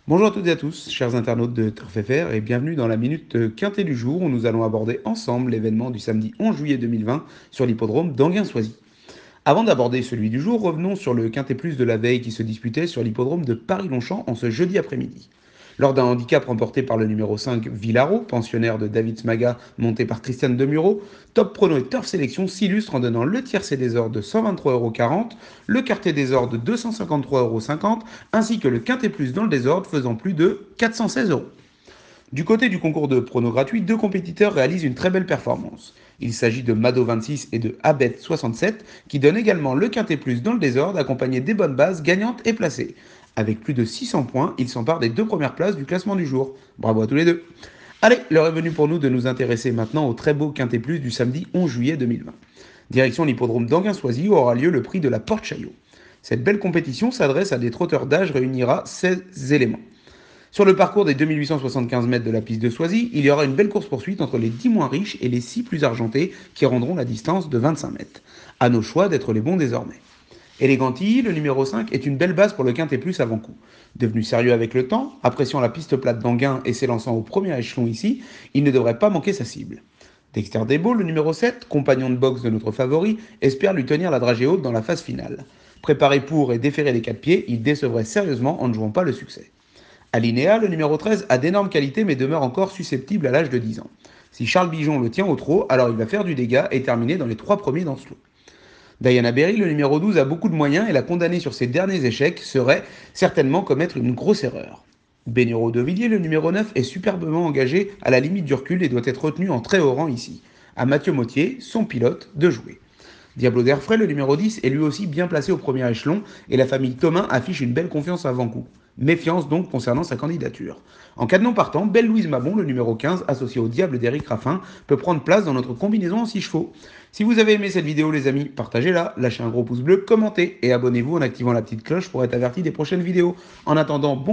Bonjour à toutes et à tous, chers internautes de Turf FR, et bienvenue dans la Minute Quintet du jour où nous allons aborder ensemble l'événement du samedi 11 juillet 2020 sur l'hippodrome d'Anguin-Soisy. Avant d'aborder celui du jour, revenons sur le Quintet Plus de la veille qui se disputait sur l'hippodrome de Paris-Longchamp en ce jeudi après-midi. Lors d'un handicap remporté par le numéro 5 Villaro, pensionnaire de David Smaga monté par Christiane Demuro, Top Prono et Turf Sélection s'illustrent en donnant le tiercé des ordres de 123,40 €, le quartier des ordres de 253,50 € ainsi que le Quintet Plus dans le désordre faisant plus de 416 €. Du côté du concours de pronos gratuit, deux compétiteurs réalisent une très belle performance. Il s'agit de Mado26 et de Abet67 qui donnent également le quintet plus dans le désordre accompagné des bonnes bases gagnantes et placées. Avec plus de 600 points, ils s'emparent des deux premières places du classement du jour. Bravo à tous les deux. Allez, l'heure est venue pour nous de nous intéresser maintenant au très beau quintet plus du samedi 11 juillet 2020. Direction l'hippodrome d'Anguin-Soisy où aura lieu le prix de la Porte Chaillot. Cette belle compétition s'adresse à des trotteurs d'âge réunira 16 éléments. Sur le parcours des 2875 mètres de la piste de Soisy, il y aura une belle course-poursuite entre les 10 moins riches et les 6 plus argentés qui rendront la distance de 25 mètres. À nos choix d'être les bons désormais. Eleganti, le numéro 5, est une belle base pour le quintet plus avant coup. Devenu sérieux avec le temps, appréciant la piste plate d'Anguin et s'élançant au premier échelon ici, il ne devrait pas manquer sa cible. Dexter Debo, le numéro 7, compagnon de boxe de notre favori, espère lui tenir la dragée haute dans la phase finale. Préparé pour et déféré des 4 pieds, il décevrait sérieusement en ne jouant pas le succès. Alinéa, le numéro 13, a d'énormes qualités mais demeure encore susceptible à l'âge de 10 ans. Si Charles Bijon le tient au trot, alors il va faire du dégât et terminer dans les 3 premiers dans ce lot. Diana Berry, le numéro 12, a beaucoup de moyens et la condamner sur ses derniers échecs serait certainement commettre une grosse erreur. Benuro de Villiers, le numéro 9, est superbement engagé à la limite du recul et doit être retenu en très haut rang ici. À Mathieu Mottier, son pilote, de jouer. Diablo d'Airfray, le numéro 10, est lui aussi bien placé au premier échelon et la famille Thomain affiche une belle confiance avant coup. Méfiance donc concernant sa candidature. En cas de non partant, Belle Louise Mabon, le numéro 15, associé au diable d'Éric Raffin, peut prendre place dans notre combinaison en 6 chevaux. Si vous avez aimé cette vidéo les amis, partagez-la, lâchez un gros pouce bleu, commentez et abonnez-vous en activant la petite cloche pour être averti des prochaines vidéos. En attendant, bon